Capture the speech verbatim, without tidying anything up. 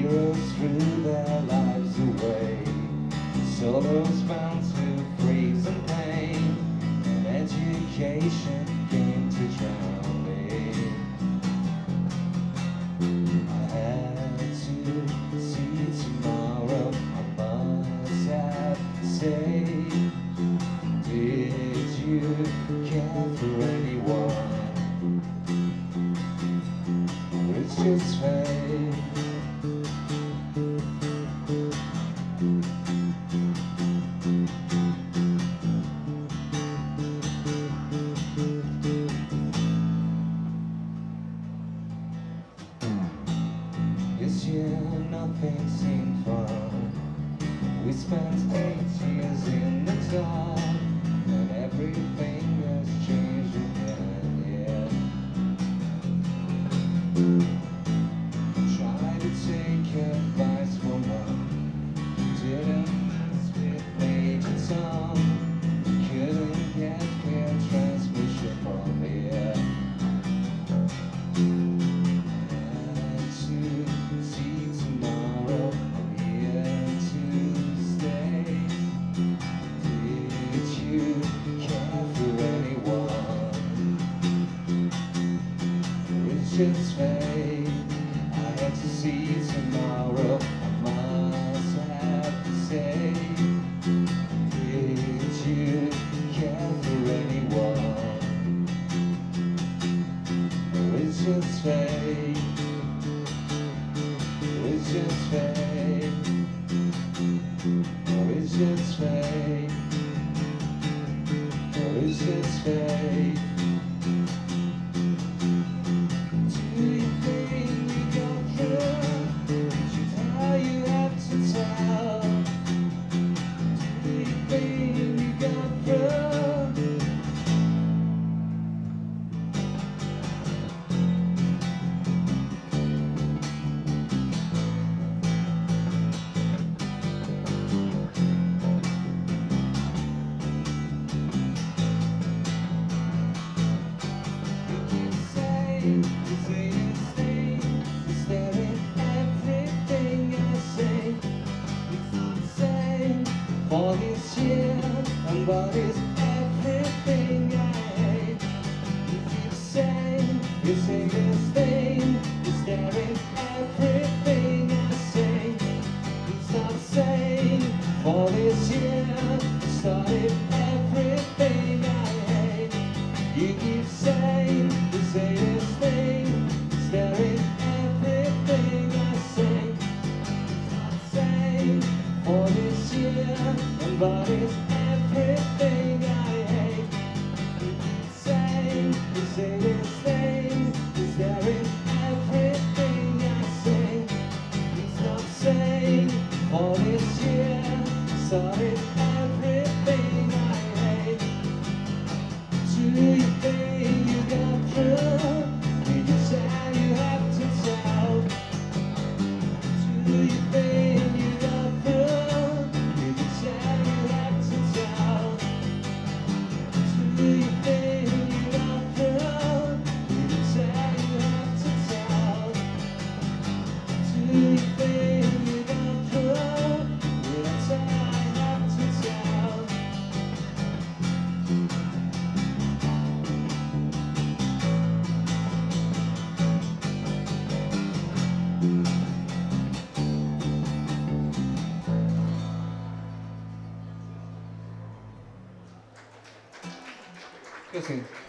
years threw their lives away. Souls bound to freeze and pain, and education came to drown me. I had to see tomorrow, I must have to say, did you care for anyone? Or it's just fate. This year nothing seemed fun. We spent eight years in the dark, and everything has changed again, yeah. Tried to take advice from her, didn't speak Major Tom, couldn't get clear transmission from here. It's fate. I had to see tomorrow, I must have to say, did you care for anyone? Or it's just fate. Or it's just fate. Or it's just fate. Or it's just fate. You say you stay, you stare at everything I say. It's not the same for this year, and what is everything I hate? You keep saying, you say you stay, you stare at everything I say. It's not the same for this year, you started everything I hate. You keep saying, you say you stay, staring everything I say. It's not the same for this year, and what is everything I hate? You keep saying, you say you stay, you staring everything I say. It's not the same for this year, started everything I hate. Do you think you got through? Did you say you have to tell? Do you think you got through? Did you say you have to tell? Do you think you got through? Did you say you have to tell? Do you think you got through? Did I say I have to tell? Gracias.